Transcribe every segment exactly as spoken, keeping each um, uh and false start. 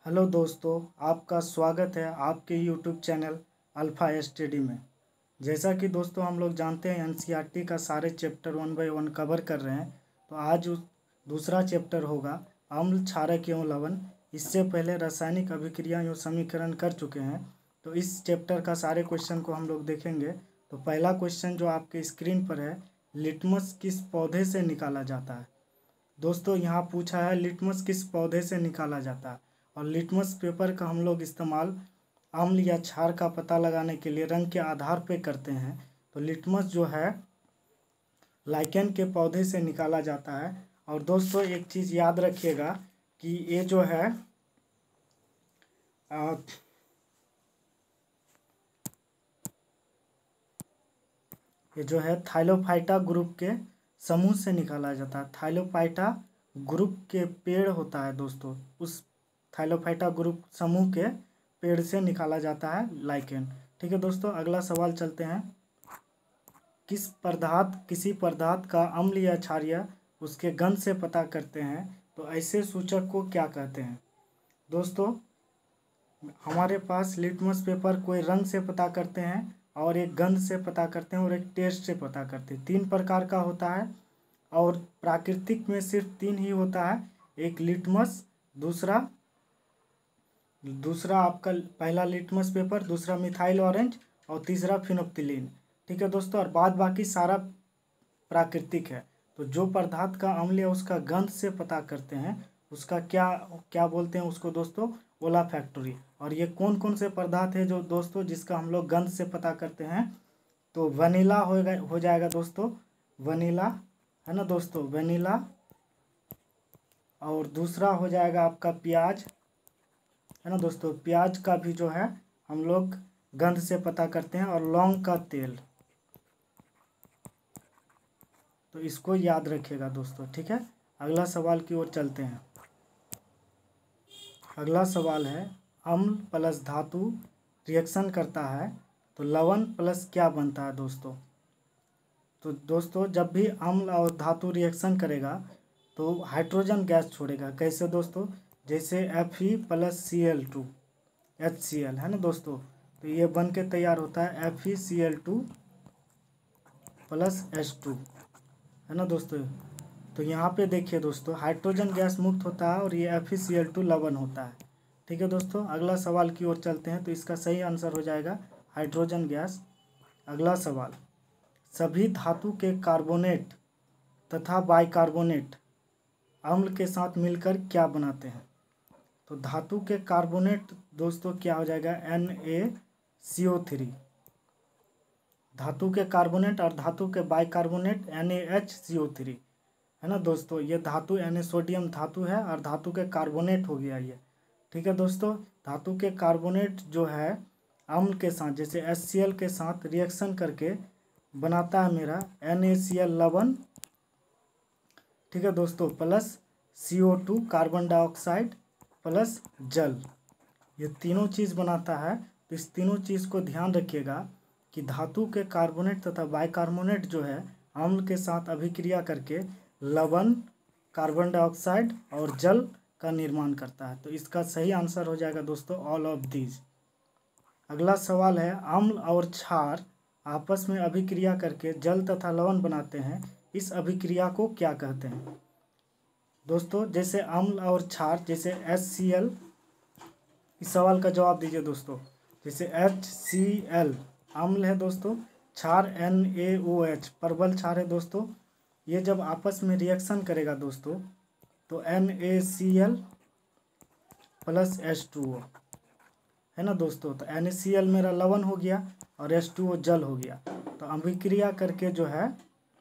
Hello दोस्तों, आपका स्वागत है आपके यूट्यूब चैनल अल्फ़ा स्टडी में। जैसा कि दोस्तों हम लोग जानते हैं एनसीईआरटी का सारे chapter one by one cover कर रहे हैं। तो आज उस दूसरा चैप्टर होगा अम्ल क्षारक एवं लवण। इससे पहले रासायनिक अभिक्रिया एवं समीकरण कर चुके हैं, तो इस चैप्टर का सारे क्वेश्चन को हम लोग देखेंगे। तो पहला क्वेश्चन जो आपके स्क्रीन पर है, लिटमस किस पौधे से निकाला जाता है। दोस्तों यहाँ पूछा है लिटमस किस पौधे से निकाला जाता है, और लिटमस पेपर का हम लोग इस्तेमाल अम्ल या क्षार का पता लगाने के लिए रंग के आधार पर करते हैं। तो लिटमस जो है लाइकेन के पौधे से निकाला जाता है। और दोस्तों एक चीज़ याद रखिएगा कि ये जो है आ, ये जो है थाइलोफाइटा ग्रुप के समूह से निकाला जाता है। थाइलोफाइटा ग्रुप के पेड़ होता है दोस्तों, उस थाइलोफाइटा ग्रुप समूह के पेड़ से निकाला जाता है लाइकेन। ठीक है दोस्तों, अगला सवाल चलते हैं। किस पदार्थ किसी पदार्थ का अम्ल या क्षारीय उसके गंध से पता करते हैं, तो ऐसे सूचक को क्या कहते हैं। दोस्तों हमारे पास लिटमस पेपर कोई रंग से पता करते हैं, और एक गंध से पता करते हैं, और एक टेस्ट से पता करते हैं। तीन प्रकार का होता है, और प्राकृतिक में सिर्फ तीन ही होता है। एक लिटमस, दूसरा दूसरा आपका पहला लिटमस पेपर, दूसरा मिथाइल ऑरेंज, और तीसरा फिनोप्थिलीन। ठीक है दोस्तों, और बाद बाकी सारा प्राकृतिक है। तो जो पदार्थ का अम्ल है उसका गंध से पता करते हैं, उसका क्या क्या बोलते हैं उसको दोस्तों, ओलाफैक्टरी। और ये कौन कौन से पदार्थ है जो दोस्तों जिसका हम लोग गंध से पता करते हैं, तो वनीला होगा हो जाएगा दोस्तों, वनीला है ना दोस्तों, वनीला। और दूसरा हो जाएगा आपका प्याज, है ना दोस्तों, प्याज का भी जो है हम लोग गंध से पता करते हैं। और लौंग का तेल, तो इसको याद रखिएगा दोस्तों। ठीक है, अगला सवाल की ओर चलते हैं। अगला सवाल है, अम्ल प्लस धातु रिएक्शन करता है तो लवण प्लस क्या बनता है दोस्तों। तो दोस्तों जब भी अम्ल और धातु रिएक्शन करेगा तो हाइड्रोजन गैस छोड़ेगा। कैसे दोस्तों, जैसे F E plus C L two H C L है ना दोस्तों, तो ये बन के तैयार होता है F E C L two plus H two, है ना दोस्तों। तो यहाँ पे देखिए दोस्तों हाइड्रोजन गैस मुक्त होता है, और ये F E C L two लवण होता है। ठीक है दोस्तों, अगला सवाल की ओर चलते हैं। तो इसका सही आंसर हो जाएगा हाइड्रोजन गैस। अगला सवाल, सभी धातु के कार्बोनेट तथा बाइकार्बोनेट अम्ल के साथ मिलकर क्या बनाते हैं। तो धातु के कार्बोनेट दोस्तों क्या हो जाएगा, N A C O three. धातु के कार्बोनेट और धातु के bicarbonate N A H C O three, है ना दोस्तों। ये धातु एन ए सोडियम धातु है, और धातु के कार्बोनेट हो गया ये। ठीक है दोस्तों, धातु के कार्बोनेट जो है अम्ल के साथ जैसे एच सी एल के साथ रिएक्शन करके बनाता है मेरा एन ए सी एल लवण। ठीक है दोस्तों, plus C O two carbon dioxide plus जल, ये तीनों चीज़ बनाता है। तो इस तीनों चीज़ को ध्यान रखिएगा कि धातु के कार्बोनेट तथा बाइकार्बोनेट जो है अम्ल के साथ अभिक्रिया करके लवण, कार्बन डाइऑक्साइड और जल का निर्माण करता है। तो इसका सही आंसर हो जाएगा दोस्तों ऑल ऑफ दीज। अगला सवाल है, अम्ल और क्षार आपस में अभिक्रिया करके जल तथा लवण बनाते हैं, इस अभिक्रिया को क्या कहते हैं दोस्तों। जैसे अम्ल और क्षार, जैसे एच सी एल, इस सवाल का जवाब दीजिए दोस्तों। जैसे एच सी एल अम्ल है दोस्तों, क्षार एन ए ओ एच प्रबल क्षार है दोस्तों। ये जब आपस में रिएक्शन करेगा दोस्तों तो N A C L plus H two O, है ना दोस्तों। तो एन ए सी एल मेरा लवण हो गया और एच टू ओ जल हो गया। तो अभिक्रिया करके जो है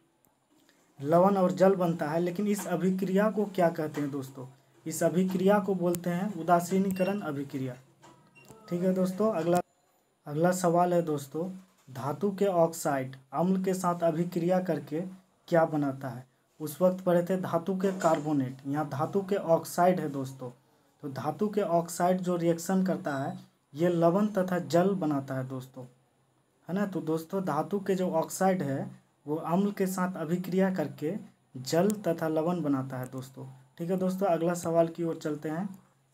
लवण और जल बनता है। लेकिन इस अभिक्रिया को क्या कहते हैं दोस्तों, इस अभिक्रिया को बोलते हैं उदासीनीकरण अभिक्रिया। ठीक है दोस्तों, अगला अगला सवाल है दोस्तों, धातु के ऑक्साइड अम्ल के साथ अभिक्रिया करके क्या बनाता है। उस वक्त पढ़े थे धातु के कार्बोनेट, यहाँ धातु के ऑक्साइड है दोस्तों। तो धातु के ऑक्साइड जो रिएक्शन करता है ये लवण तथा जल बनाता है दोस्तों, है ना। तो दोस्तों धातु के जो ऑक्साइड है वो अम्ल के साथ अभिक्रिया करके जल तथा लवण बनाता है दोस्तों। ठीक है दोस्तों, अगला सवाल की ओर चलते हैं।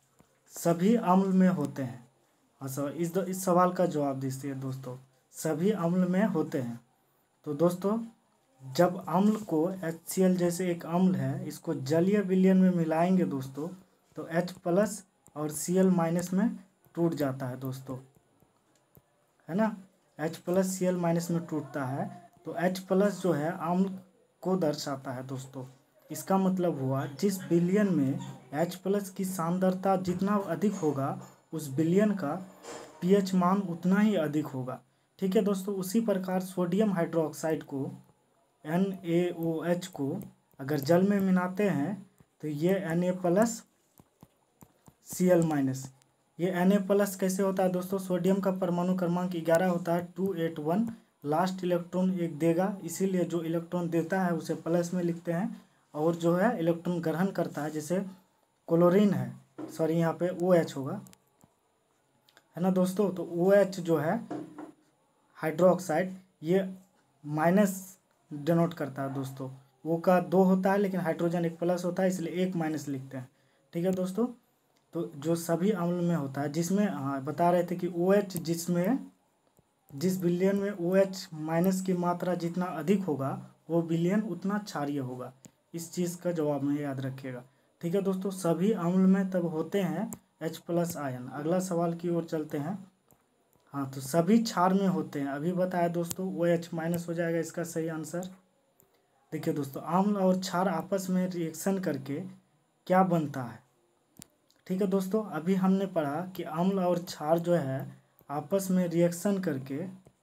सभी अम्ल में होते हैं। हाँ सर, इस इस सवाल का जवाब दीजिए दोस्तों, सभी अम्ल में होते हैं। तो दोस्तों जब अम्ल को HCl जैसे एक अम्ल है, इसको जलीय विलयन में मिलाएंगे दोस्तों, तो H प्लस और Cl माइनस में टूट जाता है दोस्तों, है ना। H प्लस Cl माइनस में टूटता है, तो H प्लस जो है अम्ल को दर्शाता है दोस्तों। इसका मतलब हुआ जिस विलयन में H प्लस की सांद्रता जितना अधिक होगा, उस विलयन का पीएच मान उतना ही अधिक होगा। ठीक है दोस्तों। उसी प्रकार सोडियम हाइड्रोक्साइड को एन ए ओ एच को अगर जल में मिलाते हैं तो ये Na प्लस Cl माइनस, ये Na प्लस कैसे होता है दोस्तों, सोडियम का परमाणु क्रमांक ग्यारह होता है, two eight one, last electron एक देगा, इसीलिए जो इलेक्ट्रॉन देता है उसे प्लस में लिखते हैं, और जो है इलेक्ट्रॉन ग्रहण करता है जैसे क्लोरीन है, सॉरी यहाँ पे ओ एच होगा, है ना दोस्तों। तो ओ एच जो है हाइड्रोक्साइड, ये माइनस डिनोट करता है दोस्तों। वो का दो होता है लेकिन हाइड्रोजन एक प्लस होता है, इसलिए एक माइनस लिखते हैं। ठीक है दोस्तों। तो जो सभी अम्ल में होता है, जिसमें हाँ बता रहे थे कि ओ एच जिसमें जिस विलयन में ओ एच माइनस की मात्रा जितना अधिक होगा, वो विलयन उतना क्षारीय होगा। इस चीज़ का जवाब में याद रखिएगा। ठीक है दोस्तों। सभी अम्ल में तब होते हैं H प्लस आयन। अगला सवाल की ओर चलते हैं। हाँ, तो सभी क्षार में होते हैं, अभी बताया दोस्तों, ओ एच माइनस हो जाएगा इसका सही आंसर। देखिए दोस्तों, अम्ल और क्षार आपस में रिएक्शन करके क्या बनता है। ठीक है दोस्तों, अभी हमने पढ़ा कि अम्ल और क्षार जो है आपस में रिएक्शन करके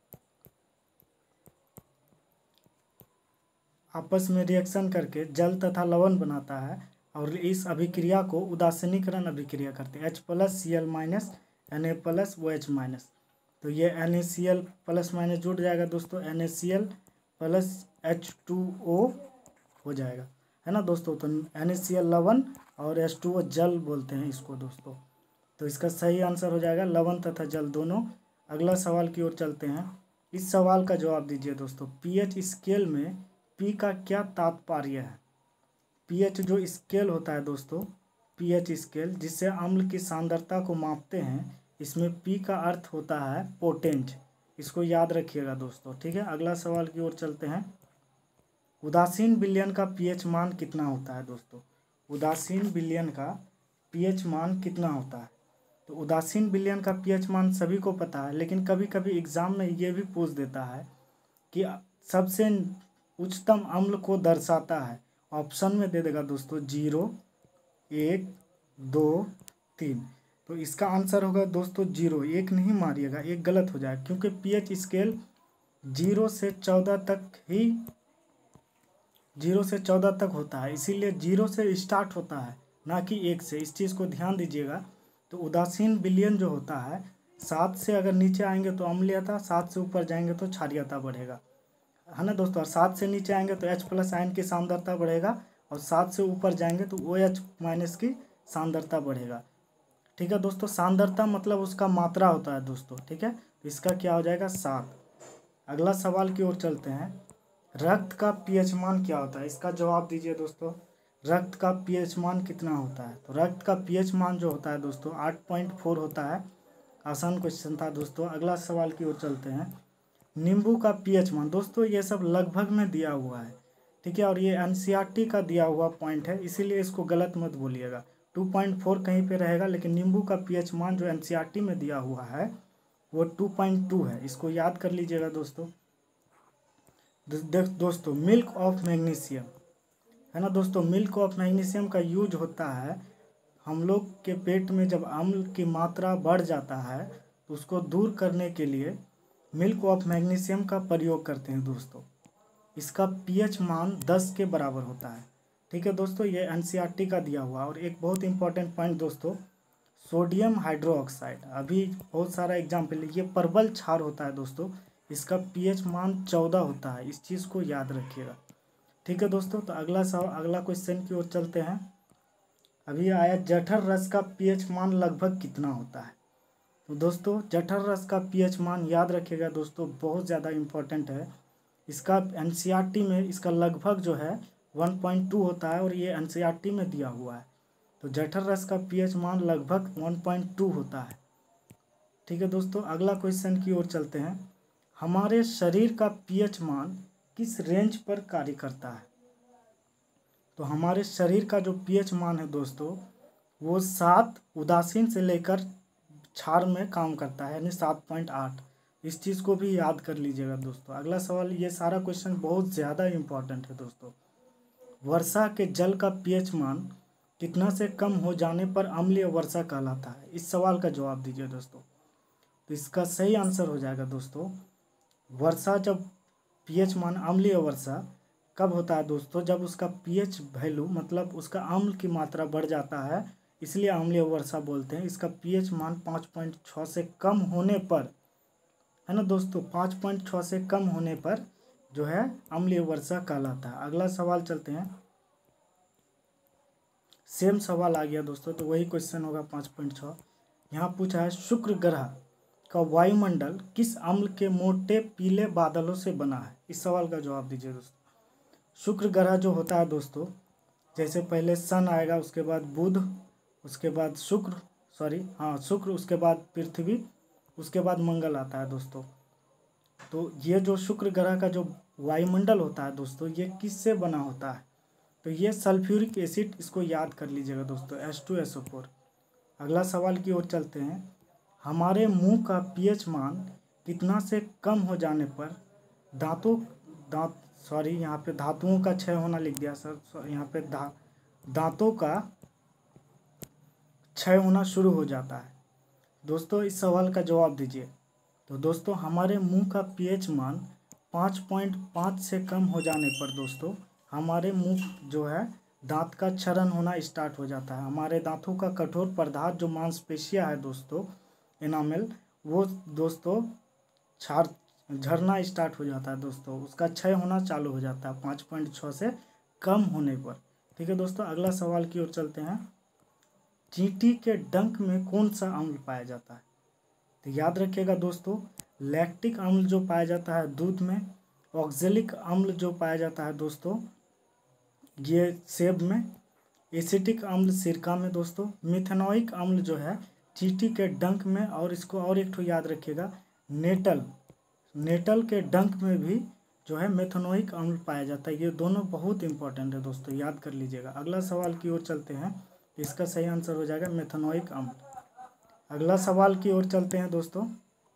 आपस में रिएक्शन करके जल तथा लवण बनाता है, और इस अभिक्रिया को उदासीनीकरण अभिक्रिया करते हैं। H plus C L minus N A plus O H minus, तो ये N A C L plus minus जुड़ जाएगा दोस्तों, N A C L plus H two O हो जाएगा, है ना दोस्तों। तो एन ए सी एल लवण और एच टू ओ जल बोलते हैं इसको दोस्तों। तो इसका सही आंसर हो जाएगा लवण तथा जल दोनों। अगला सवाल की ओर चलते हैं। इस सवाल का जवाब दीजिए दोस्तों, पीएच स्केल में पी का क्या तात्पर्य है। पीएच जो स्केल होता है दोस्तों, पीएच स्केल जिससे अम्ल की सांद्रता को मापते हैं, इसमें पी का अर्थ होता है पोटेंट। इसको याद रखिएगा दोस्तों। ठीक है। अगला सवाल की ओर चलते हैं। उदासीन विलयन का पीएच मान कितना होता है दोस्तों। उदासीन विलयन का पीएच मान कितना होता है। तो उदासीन विलयन का पीएच मान सभी को पता है, लेकिन कभी कभी एग्जाम में ये भी पूछ देता है कि सबसे उच्चतम अम्ल को दर्शाता है। ऑप्शन में दे देगा दोस्तों जीरो, एक, दो, तीन। तो इसका आंसर होगा दोस्तों जीरो। एक नहीं मारिएगा, एक गलत हो जाएगा, क्योंकि पीएच स्केल जीरो से चौदह तक ही जीरो से चौदह तक होता है, इसीलिए जीरो से स्टार्ट होता है, ना कि एक से। इस चीज़ को ध्यान दीजिएगा। तो उदासीन विलयन जो होता है, सात से अगर नीचे आएंगे तो अम्लीयता, सात से ऊपर जाएंगे तो क्षारीयता बढ़ेगा, है ना दोस्तों। और सात से नीचे आएंगे तो H प्लस आयन की सांद्रता बढ़ेगा, और सात से ऊपर जाएंगे तो ओ एच माइनस की सांद्रता बढ़ेगा। ठीक है दोस्तों। सांद्रता मतलब उसका मात्रा होता है दोस्तों। ठीक है। तो इसका क्या हो जाएगा, सात। अगला सवाल की ओर चलते हैं। रक्त का पीएच मान क्या होता है, इसका जवाब दीजिए दोस्तों। रक्त का पीएच मान कितना होता है। तो रक्त का पीएच मान जो होता है दोस्तों आठ पॉइंट फोर होता है। आसान क्वेश्चन था दोस्तों। अगला सवाल की ओर चलते हैं। नींबू का पीएच मान दोस्तों, ये सब लगभग में दिया हुआ है। ठीक है। और ये एनसीईआरटी का दिया हुआ पॉइंट है, इसीलिए इसको गलत मत बोलिएगा। टू पॉइंट फोर कहीं पे रहेगा, लेकिन नींबू का पीएच मान जो एनसीईआरटी में दिया हुआ है वो टू पॉइंट टू है। इसको याद कर लीजिएगा दोस्तों। देख दोस्तों, मिल्क ऑफ मैग्नीशियम, है ना दोस्तों। मिल्क ऑफ मैग्नीशियम का यूज होता है हम लोग के पेट में जब अम्ल की मात्रा बढ़ जाता है, तो उसको दूर करने के लिए मिल्क ऑफ मैग्नीशियम का प्रयोग करते हैं दोस्तों। इसका पीएच मान दस के बराबर होता है। ठीक है दोस्तों। ये एनसीईआरटी का दिया हुआ। और एक बहुत इंपॉर्टेंट पॉइंट दोस्तों, सोडियम हाइड्रोक्साइड, अभी बहुत सारा एग्जाम्पल, ये परबल क्षार होता है दोस्तों, इसका पीएच मान चौदह होता है। इस चीज़ को याद रखिएगा। ठीक है दोस्तों। तो अगला सवाल, अगला क्वेश्चन की ओर चलते हैं। अभी आया जठर रस का पीएच मान लगभग कितना होता है। तो दोस्तों जठर रस का पीएच मान याद रखिएगा दोस्तों, बहुत ज़्यादा इम्पोर्टेंट है। इसका एनसीईआरटी में इसका लगभग जो है वन पॉइंट टू होता है, और ये एनसीईआरटी में दिया हुआ है। तो जठर रस का पीएच मान लगभग वन पॉइंट टू होता है। ठीक है दोस्तों, अगला क्वेश्चन की ओर चलते हैं। हमारे शरीर का पीएच मान किस रेंज पर कार्य करता है? तो हमारे शरीर का जो पीएच मान है दोस्तों वो सात उदासीन से लेकर क्षार में काम करता है, यानी सात पॉइंट आठ। इस चीज़ को भी याद कर लीजिएगा दोस्तों। अगला सवाल, ये सारा क्वेश्चन बहुत ज़्यादा इम्पोर्टेंट है दोस्तों। वर्षा के जल का पीएच मान कितना से कम हो जाने पर अम्लीय वर्षा कहलाता है? इस सवाल का जवाब दीजिए दोस्तों। तो इसका सही आंसर हो जाएगा दोस्तों, वर्षा जब पीएच मान अम्लीय वर्षा कब होता है दोस्तों? जब उसका पीएच वैल्यू मतलब उसका अम्ल की मात्रा बढ़ जाता है, इसलिए अम्लीय वर्षा बोलते हैं। इसका पीएच मान पाँच पॉइंट छः से कम होने पर, है ना दोस्तों, पाँच पॉइंट छः से कम होने पर जो है अम्लीय वर्षा कहलाता है। अगला सवाल चलते हैं। सेम सवाल आ गया दोस्तों, तो वही क्वेश्चन होगा पाँच पॉइंट छः। यहाँ पूछा है, शुक्र ग्रह का वायुमंडल किस अम्ल के मोटे पीले बादलों से बना है? इस सवाल का जवाब दीजिए दोस्तों। शुक्र ग्रह जो होता है दोस्तों, जैसे पहले सन आएगा, उसके बाद बुध, उसके बाद शुक्र सॉरी हाँ शुक्र, उसके बाद पृथ्वी, उसके बाद मंगल आता है दोस्तों। तो ये जो शुक्र ग्रह का जो वायुमंडल होता है दोस्तों, ये किससे बना होता है? तो ये सल्फ्यूरिक एसिड, इसको याद कर लीजिएगा दोस्तों, H two S O four. अगला सवाल की ओर चलते हैं। हमारे मुंह का पीएच मान कितना से कम हो जाने पर दांतों दांत सॉरी यहाँ पे धातुओं का क्षय होना लिख दिया सर, यहाँ पे दा दांतों का क्षय होना शुरू हो जाता है? दोस्तों इस सवाल का जवाब दीजिए। तो दोस्तों हमारे मुंह का पीएच मान पाँच पॉइंट पाँच से कम हो जाने पर दोस्तों हमारे मुंह जो है दांत का क्षरण होना स्टार्ट हो जाता है। हमारे दांतों का कठोर पदार्थ जो मांसपेशियां है दोस्तों, एनामेल, वो दोस्तों क्षार झरना स्टार्ट हो जाता है दोस्तों, उसका क्षय होना चालू हो जाता है पाँच पॉइंट छः से कम होने पर। ठीक है दोस्तों, अगला सवाल की ओर चलते हैं। चींटी के डंक में कौन सा अम्ल पाया जाता है? तो याद रखिएगा दोस्तों, लैक्टिक अम्ल जो पाया जाता है दूध में, ऑक्जेलिक अम्ल जो पाया जाता है दोस्तों ये सेब में, एसिटिक अम्ल सिरका में दोस्तों, मिथेनोइक अम्ल जो है चींटी के डंक में, और इसको और एक ठो याद रखिएगा, नेटल नेटल के डंक में भी जो है मेथनोइक अम्ल पाया जाता है। ये दोनों बहुत इंपॉर्टेंट है दोस्तों, याद कर लीजिएगा। अगला सवाल की ओर चलते हैं। इसका सही आंसर हो जाएगा मेथनोइक अम्ल। अगला सवाल की ओर चलते हैं दोस्तों।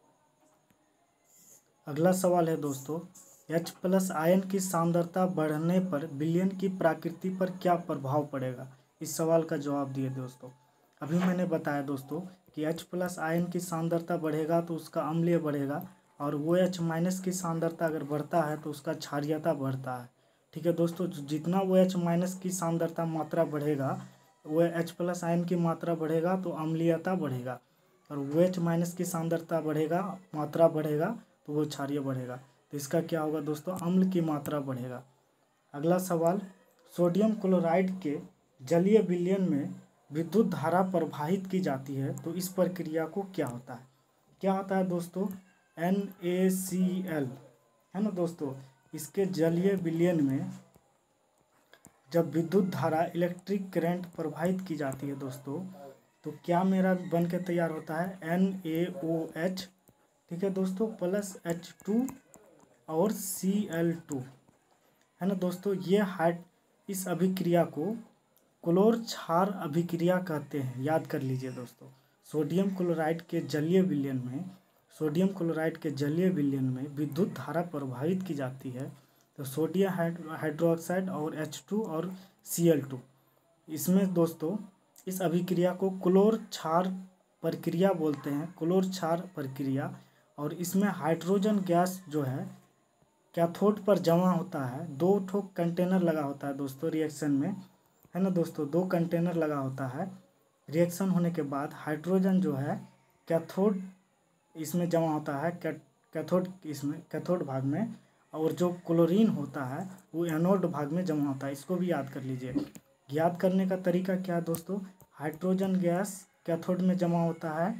अगला सवाल है दोस्तों, H प्लस आयन की सांद्रता बढ़ने पर विलयन की प्रकृति पर क्या प्रभाव पड़ेगा? इस सवाल का जवाब दिए दोस्तों। अभी मैंने बताया दोस्तों कि H प्लस आयन की सांद्रता बढ़ेगा तो उसका अम्लीय बढ़ेगा, और वो H माइनस की सांद्रता अगर बढ़ता है तो उसका क्षारीयता बढ़ता है। ठीक है दोस्तों, जितना वो H माइनस की सांद्रता मात्रा बढ़ेगा, वो H प्लस आयन की मात्रा बढ़ेगा तो अम्लीयता बढ़ेगा, और वो H माइनस की सांद्रता बढ़ेगा, मात्रा बढ़ेगा तो वो क्षारीय बढ़ेगा। तो इसका क्या होगा दोस्तों? अम्ल की मात्रा बढ़ेगा। अगला सवाल, सोडियम क्लोराइड के जलीय विलयन में विद्युत धारा प्रवाहित की जाती है, तो इस प्रक्रिया को क्या होता है? क्या होता है दोस्तों? एन ए सी एल, है ना दोस्तों। इसके जलीय विलयन में जब विद्युत धारा इलेक्ट्रिक करंट प्रवाहित की जाती है दोस्तों, तो क्या मेरा बन के तैयार होता है? एन ए ओ एच, ठीक है दोस्तों, प्लस एच टू और सी एल टू, है ना दोस्तों। ये हाइड इस अभिक्रिया को क्लोर क्षार अभिक्रिया कहते हैं, याद कर लीजिए दोस्तों। सोडियम क्लोराइड के जलीय विलयन में सोडियम क्लोराइड के जलीय विलयन में विद्युत धारा प्रवाहित की जाती है, तो सोडियम हाइड्रोक्साइड और एच टू और सी एल टू, इसमें दोस्तों इस अभिक्रिया को क्लोर क्षार प्रक्रिया बोलते हैं, क्लोर क्षार प्रक्रिया। और इसमें हाइड्रोजन गैस जो है कैथोड पर जमा होता है। दो ठो कंटेनर लगा होता है दोस्तों रिएक्शन में, है ना दोस्तों, दो कंटेनर लगा होता है। रिएक्शन होने के बाद हाइड्रोजन जो है कैथोड इसमें जमा होता है, कैथोड इसमें कैथोड भाग में, और जो क्लोरीन होता है वो एनोड भाग में जमा होता है। इसको भी याद कर लीजिए। याद करने का तरीका क्या है दोस्तों? हाइड्रोजन गैस कैथोड में जमा होता है,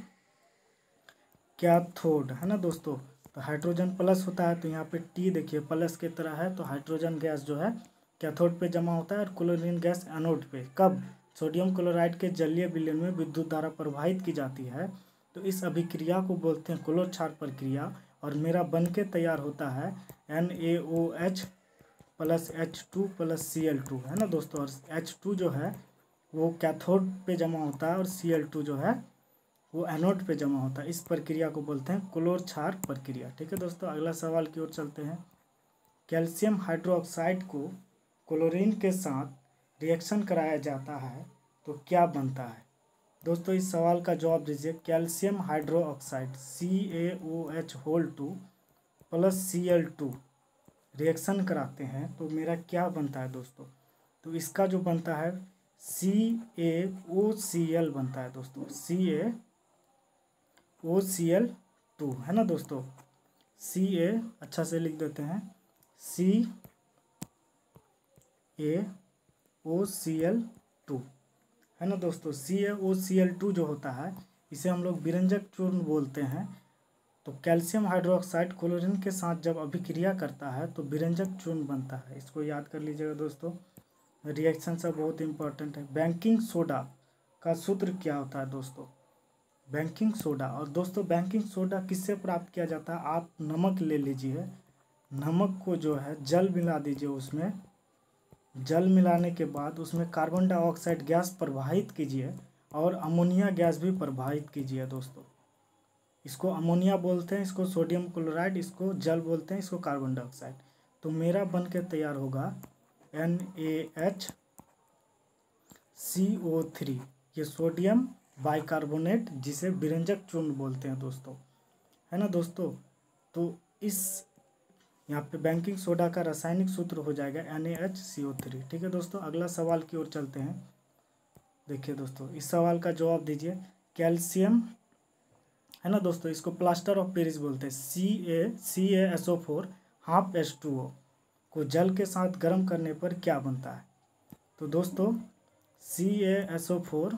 कैथोड, है ना दोस्तों। तो हाइड्रोजन प्लस होता है, तो यहाँ पे टी देखिए प्लस की तरह है, तो हाइड्रोजन गैस जो है कैथोड पे जमा होता है, और क्लोरीन गैस एनोड पे। कब? सोडियम क्लोराइड के जलीय विलयन में विद्युत धारा प्रवाहित की जाती है तो इस अभिक्रिया को बोलते हैं क्लोर क्षार प्रक्रिया। और मेरा बन के तैयार होता है N A O H plus H two plus C L two, है ना दोस्तों। और एच टू जो है वो कैथोड पे जमा होता है और सी एल टू जो है वो एनोड पे जमा होता है। इस प्रक्रिया को बोलते हैं क्लोर क्षार प्रक्रिया। ठीक है दोस्तों, अगला सवाल की ओर चलते हैं। कैल्शियम हाइड्रोक्साइड को क्लोरीन के साथ रिएक्शन कराया जाता है तो क्या बनता है। दोस्तों इस सवाल का जवाब दीजिए। Calcium hydroxide C A O H whole two plus C L two reaction कराते हैं तो मेरा क्या बनता है दोस्तों। तो इसका जो बनता है सी ए ओ सी एल बनता है दोस्तों, C A O C L two, है ना दोस्तों। सी ए अच्छा से लिख देते हैं, C A O C L two, है ना दोस्तों। C A O C L to जो होता है इसे हम लोग विरंजक चूर्ण बोलते हैं। तो कैल्शियम हाइड्रोक्साइड क्लोरीन के साथ जब अभिक्रिया करता है तो विरंजक चूर्ण बनता है। इसको याद कर लीजिएगा दोस्तों। रिएक्शन सब बहुत इंपॉर्टेंट है। बेकिंग सोडा का सूत्र क्या होता है दोस्तों। बेकिंग सोडा, और दोस्तों बेकिंग सोडा किससे प्राप्त किया जाता है। आप नमक ले लीजिए, नमक को जो है जल मिला दीजिए, उसमें जल मिलाने के बाद उसमें कार्बन डाइऑक्साइड गैस प्रवाहित कीजिए और अमोनिया गैस भी प्रवाहित कीजिए दोस्तों। इसको अमोनिया बोलते हैं, इसको सोडियम क्लोराइड, इसको जल बोलते हैं, इसको कार्बन डाइऑक्साइड। तो मेरा बन के तैयार होगा N A H C O three, ये सोडियम बाइकार्बोनेट जिसे विरंजक चूर्ण बोलते हैं दोस्तों, है ना दोस्तों। तो इस यहाँ पे बेकिंग सोडा का रासायनिक सूत्र हो जाएगा N A H C O three. ठीक है दोस्तों, अगला सवाल की ओर चलते हैं। देखिए दोस्तों इस सवाल का जवाब दीजिए। कैल्शियम, है ना दोस्तों, इसको प्लास्टर ऑफ पेरिस बोलते हैं। C A C A S O four half H two O को जल के साथ गर्म करने पर क्या बनता है। तो दोस्तों C A S O four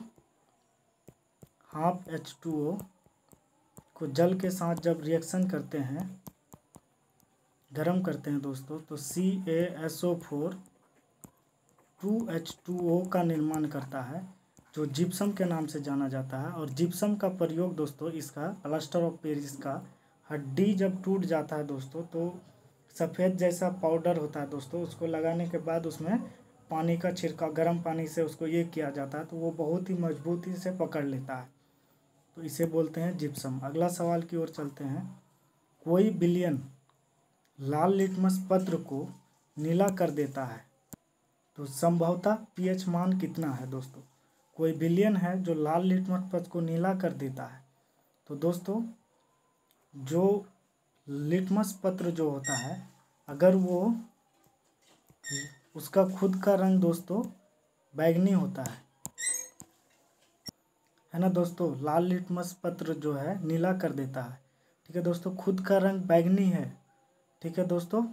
half H two O को जल के साथ जब रिएक्शन करते हैं, गर्म करते हैं दोस्तों, तो C A S O four two H two O का निर्माण करता है जो जिप्सम के नाम से जाना जाता है। और जिप्सम का प्रयोग दोस्तों, इसका प्लास्टर ऑफ पेरिस का हड्डी जब टूट जाता है दोस्तों तो सफ़ेद जैसा पाउडर होता है दोस्तों, उसको लगाने के बाद उसमें पानी का छिड़काव, गर्म पानी से उसको ये किया जाता है तो वो बहुत ही मजबूती से पकड़ लेता है, तो इसे बोलते हैं जिप्सम। अगला सवाल की ओर चलते हैं। कोई विलयन लाल लिटमस पत्र को नीला कर देता है तो संभवतः पीएच मान कितना है दोस्तों। कोई विलयन है जो लाल लिटमस पत्र को नीला कर देता है तो दोस्तों जो लिटमस पत्र जो होता है अगर वो उसका खुद का रंग दोस्तों बैगनी होता है है ना दोस्तों, लाल लिटमस पत्र जो है नीला कर देता है। ठीक है दोस्तों, खुद का रंग बैगनी है। ठीक है दोस्तों,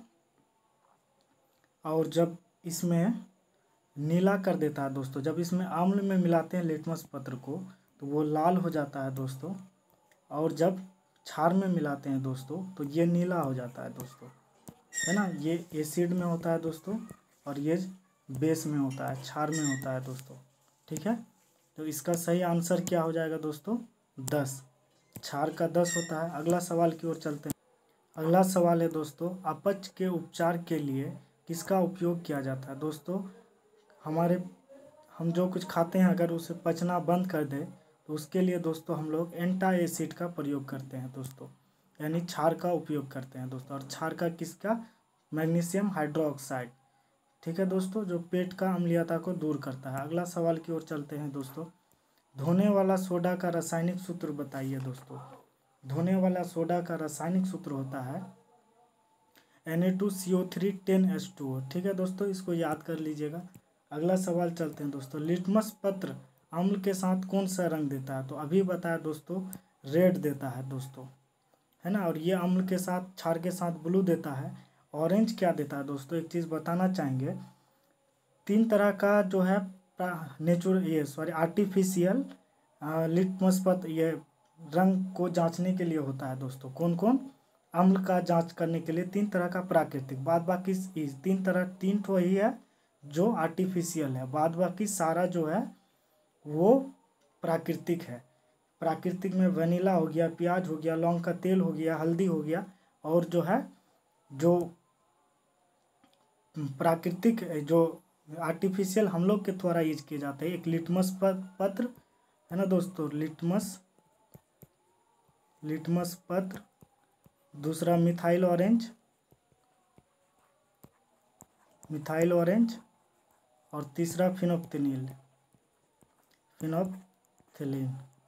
और जब इसमें नीला कर देता है दोस्तों, जब इसमें आम्ल में मिलाते हैं लिटमस पत्र को तो वो लाल हो जाता है दोस्तों, और जब क्षार में मिलाते हैं दोस्तों तो ये नीला हो जाता है दोस्तों, है ना। ये एसिड में होता है दोस्तों और ये बेस में होता है, क्षार में होता है दोस्तों। ठीक है, तो इसका सही आंसर क्या हो जाएगा दोस्तों, दस। क्षार का दस होता है। अगला सवाल की ओर चलते हैं। अगला सवाल है दोस्तों, अपच के उपचार के लिए किसका उपयोग किया जाता है दोस्तों। हमारे हम जो कुछ खाते हैं अगर उसे पचना बंद कर दे तो उसके लिए दोस्तों हम लोग एंटा एसिड का प्रयोग करते हैं दोस्तों, यानी क्षार का उपयोग करते हैं दोस्तों। और क्षार का किसका, मैग्नीशियम हाइड्रोक्साइड। ठीक है दोस्तों, जो पेट का अम्लीयता को दूर करता है। अगला सवाल की ओर चलते हैं दोस्तों। धोने वाला सोडा का रासायनिक सूत्र बताइए दोस्तों। धोने वाला सोडा का रासायनिक सूत्र होता है N A two C O three ten H two O. ठीक है दोस्तों, इसको याद कर लीजिएगा। अगला सवाल चलते हैं दोस्तों। लिटमस पत्र अम्ल के साथ कौन सा रंग देता है, तो अभी बताया दोस्तों रेड देता है दोस्तों, है ना। और ये अम्ल के साथ, क्षार के साथ ब्लू देता है। ऑरेंज क्या देता है दोस्तों, एक चीज़ बताना चाहेंगे। तीन तरह का जो है नेचुरल ये सॉरी आर्टिफिशियल लिटमस पत्र ये रंग को जांचने के लिए होता है दोस्तों। कौन कौन, अम्ल का जांच करने के लिए तीन तरह का प्राकृतिक, बाद बाकी तीन तरह तीन ठो ही है जो आर्टिफिशियल है, बाद बाकी सारा जो है वो प्राकृतिक है। प्राकृतिक में वनीला हो गया, प्याज हो गया, लौंग का तेल हो गया, हल्दी हो गया, और जो है जो प्राकृतिक जो आर्टिफिशियल हम लोग के द्वारा यूज किए जाते हैं, एक लिटमस पत्र है ना दोस्तों, लिटमस लिटमस पत्र, दूसरा मिथाइल ऑरेंज मिथाइल ऑरेंज और तीसरा फिनोप्थेनिल फिनोप्थेलिन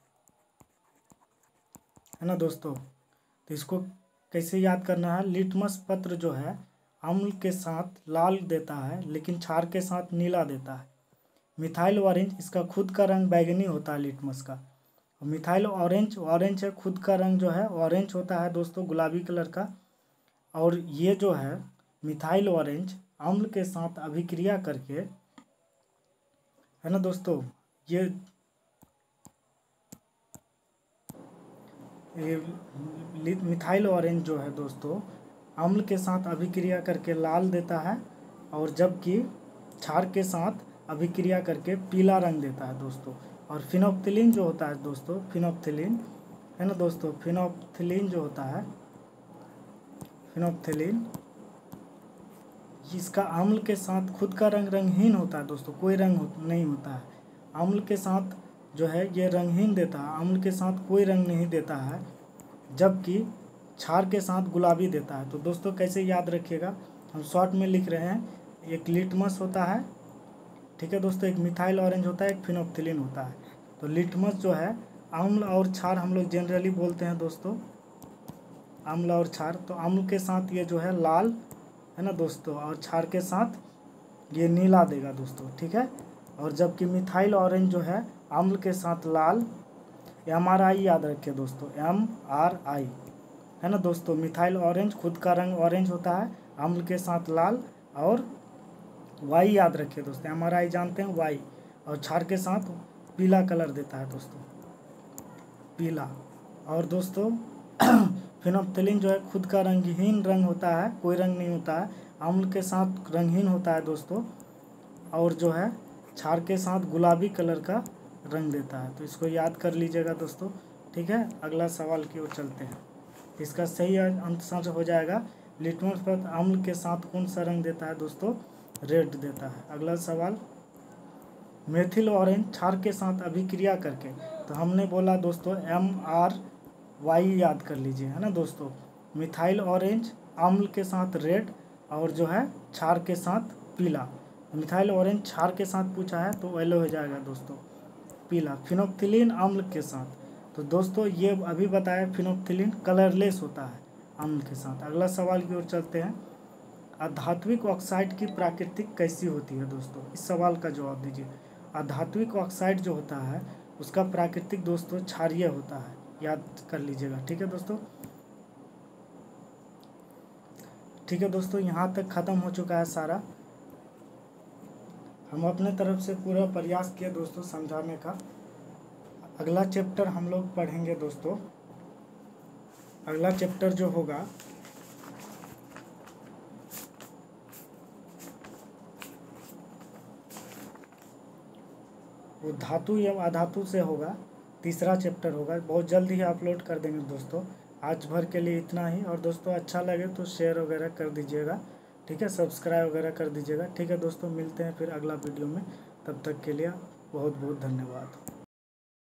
है ना दोस्तों। तो इसको कैसे याद करना है? लिटमस पत्र जो है अम्ल के साथ लाल देता है लेकिन क्षार के साथ नीला देता है। मिथाइल ऑरेंज, इसका खुद का रंग बैगनी होता है लिटमस का। और मिथाइल ऑरेंज ऑरेंज है, खुद का रंग जो है ऑरेंज होता है दोस्तों, गुलाबी कलर का। और ये जो है मिथाइल ऑरेंज अम्ल के साथ अभिक्रिया करके, है ना दोस्तों, ये ये मिथाइल ऑरेंज जो है दोस्तों अम्ल के साथ अभिक्रिया करके लाल देता है, और जबकि क्षार के साथ अभिक्रिया करके पीला रंग देता है दोस्तों। और फिनोप्थेलिन जो होता है दोस्तों, फिनोप्थेलिन है ना दोस्तों, फिनोप्थेलिन जो होता है फिनोप्थेलिन इसका अम्ल के साथ खुद का रंग रंगहीन होता है दोस्तों, कोई रंग हो, नहीं होता है। अम्ल के साथ जो है ये रंगहीन देता है, अम्ल के साथ कोई रंग नहीं देता है, जबकि क्षार के साथ गुलाबी देता है। तो दोस्तों कैसे याद रखिएगा, हम शॉर्ट में लिख रहे हैं, एक लिटमस होता है, ठीक है दोस्तों, एक मिथाइल ऑरेंज होता है, एक फिनोप्थेलिन होता है। तो लिटमस जो है अम्ल और क्षार हम लोग जनरली बोलते हैं दोस्तों, अम्ल और क्षार। तो अम्ल के साथ ये जो है लाल है ना दोस्तों, और क्षार के साथ ये नीला देगा दोस्तों, ठीक है। और जबकि मिथाइल ऑरेंज जो है अम्ल के साथ लाल, एम आर आई याद रखिए दोस्तों, एम आर आई है ना दोस्तों। मिथाइल ऑरेंज खुद का रंग ऑरेंज होता है, अम्ल के साथ लाल, और वाई याद रखिए दोस्तों, एम आर आई जानते हैं वाई, और क्षार के साथ पीला कलर देता है दोस्तों, पीला। और दोस्तों फिनोप्थेलिन जो है खुद का रंगहीन रंग होता है, कोई रंग नहीं होता है, अम्ल के साथ रंगहीन होता है दोस्तों, और जो है क्षार के साथ गुलाबी कलर का रंग देता है। तो इसको याद कर लीजिएगा दोस्तों, ठीक है। अगला सवाल की ओर चलते हैं। इसका सही आंसर हो जाएगा लिटमस पत्र अम्ल के साथ कौन सा रंग देता है दोस्तों? रेड देता है। अगला सवाल, मेथिल ऑरेंज क्षार के साथ अभिक्रिया करके, तो हमने बोला दोस्तों एम आर वाई याद कर लीजिए, है ना दोस्तों। मिथाइल ऑरेंज अम्ल के साथ रेड, और जो है क्षार के साथ पीला। मिथाइल ऑरेंज क्षार के साथ पूछा है तो येलो हो जाएगा दोस्तों, पीला। फिनोप्थेलिन अम्ल के साथ, तो दोस्तों ये अभी बताया फिनोप्थेलिन कलरलेस होता है अम्ल के साथ। अगला सवाल की ओर चलते हैं, अधात्विक ऑक्साइड की प्राकृतिक कैसी होती है दोस्तों? इस सवाल का जवाब दीजिए। अधात्विक ऑक्साइड जो होता है उसका प्राकृतिक दोस्तों क्षारीय होता है, याद कर लीजिएगा, ठीक है दोस्तों। ठीक है दोस्तों, यहाँ तक ख़त्म हो चुका है सारा। हम अपने तरफ से पूरा प्रयास किए दोस्तों समझाने का। अगला चैप्टर हम लोग पढ़ेंगे दोस्तों। अगला चैप्टर जो होगा वो धातु एवं अधातु से होगा, तीसरा चैप्टर होगा, बहुत जल्द ही अपलोड कर देंगे दोस्तों। आज भर के लिए इतना ही, और दोस्तों अच्छा लगे तो शेयर वगैरह कर दीजिएगा, ठीक है, सब्सक्राइब वगैरह कर दीजिएगा, ठीक है दोस्तों। मिलते हैं फिर अगला वीडियो में, तब तक के लिए बहुत बहुत धन्यवाद।